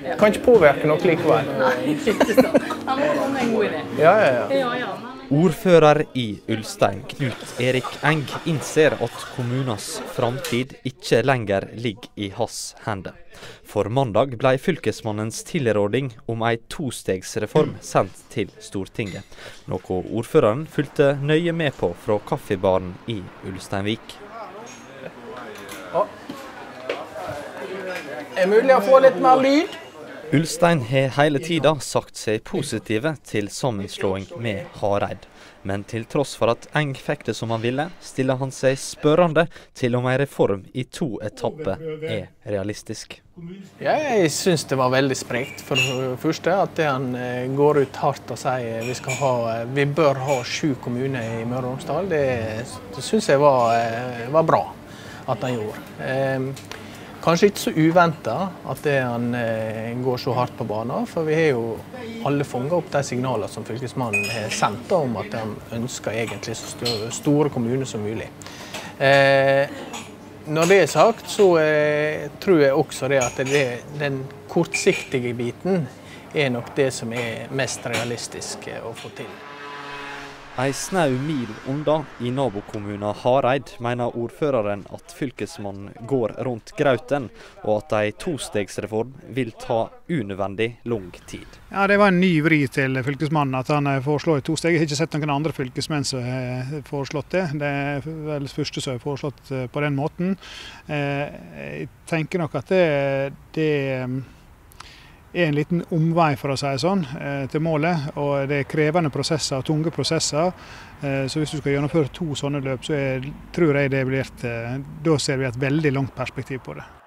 Kan ikke påvirke noe likevel. Nei, ikke sant. Han må komme med en god idé. Ja. Ordfører i Ulstein, Knut Erik Eng, innser at kommunens framtid ikke lenger ligger i hans hender. For mandag ble fylkesmannens tilråding om en tostegsreform sendt til Stortinget, noe ordføreren fulgte nøye med på fra kaffebaren i Ulsteinvik. Er det mulig å få litt mer lyd? Ulstein har hele tiden sagt seg positive til sammenslåing med Hareid. Men til tross for at Eng fikk det som han ville, stiller han seg spørrende til om en reform i 2 etapper er realistisk. Ja, jeg synes det var veldig sprekt. For det første at han går ut hardt og sier vi bør ha 7 kommuner i Møre og Romsdal. Det synes jeg var bra at han gjorde. Kanskje ikke så uventet at han går så hardt på banen, for vi har jo alle fanget opp de signalene som fylkesmannen har sendt om at han ønsker egentlig så store kommuner som mulig. Når det er sagt, så tror jeg også at den kortsiktige biten er nok det som er mest realistisk å få til. En snau mil unna i nabokommunen Hareid mener ordføreren at fylkesmannen går rundt grauten, og at en tostegsreform vil ta unødvendig lang tid. Ja, det var en ny vri til fylkesmannen at han foreslår 2 steg. Jeg har ikke sett noen andre fylkesmenn som har foreslått det. Det er vel det første som har foreslått på den måten. Jeg tenker nok at det er en liten omvei, for å si sånn, til målet, og det er krevende prosesser, tunge prosesser, så hvis du skal gjennomføre 2 sånne løp, så tror jeg da ser vi et veldig langt perspektiv på det.